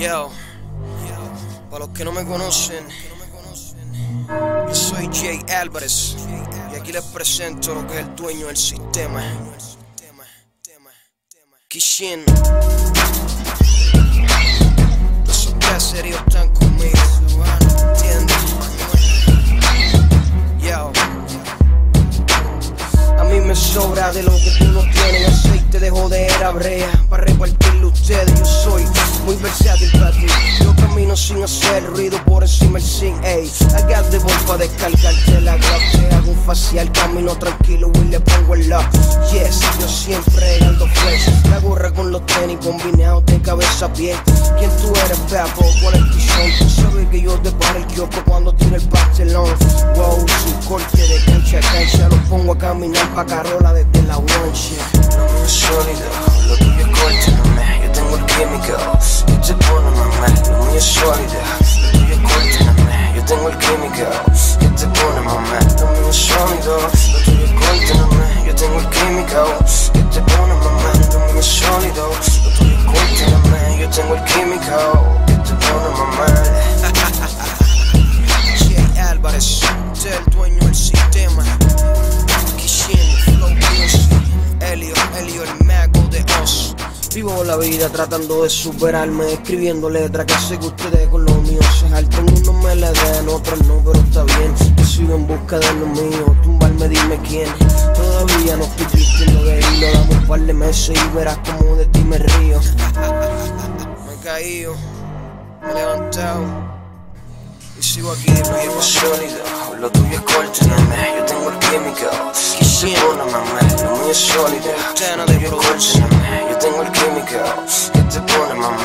Yo, para los que no me conocen, yo soy Jay Álvarez y aquí les presento lo que es el dueño del sistema, Kishin. Los caseríos están conmigo, ¿entiendes? Yo, a mí me sobra de lo que tú no tienes, aceite de jodera brea para repartirlo ustedes. Yo soy muy versátil para ti, yo camino sin hacer ruido por encima el zinc, ey. Hagas de voz pa' descargarte la Glock, te hago un facial, camino tranquilo y le pongo el lock. Yes, yo siempre ando fresh, la gorra con los tenis combinados de cabeza a pie. ¿Quién tú eres, papo? ¿Cuál es tu son? Tú sabes que yo te paro el kiosco cuando tiro el pastelón. Wow, su corte de cancha a cancha, lo pongo a caminar pa' Carola desde la guancha. Lo mío es sólido, lo tuyo es corte, no me. Yo tengo el químico, y te pone mamá. Lo mío es sólido, lo tuyo es corte, no me. Yo tengo el químico, y te pone mamá. Lo mío es sólido, lo tuyo es corte, no me. Yo tengo el químico, y te pone mamá. Lo mío es sólido, lo tuyo es corte, no me. Yo tengo el químico, y te pone mamá. Jay Álvarez, usted es el dueño del sistema. Kishin, Flow Music, Elio, el mago de Oz. Vivo la vida tratando de superarme, escribiendo letras que sé que ustedes con lo mío se saltan. Unos me le den, otros no, pero está bien. Yo sigo en busca de lo mío, tumbarme dime quién. Todavía no estoy vistiendo de hilo, dame un par de meses y verás como de ti me río. Me he caído, me he levantado y sigo aquí de Lo pie. mío es sólido, lo tuyo es corte, no me. Yo tengo el químico, y te pone mamá. Lo mío es sólido, lo tuyo es corte, no me. Yo tengo el químico, que te pone mamá.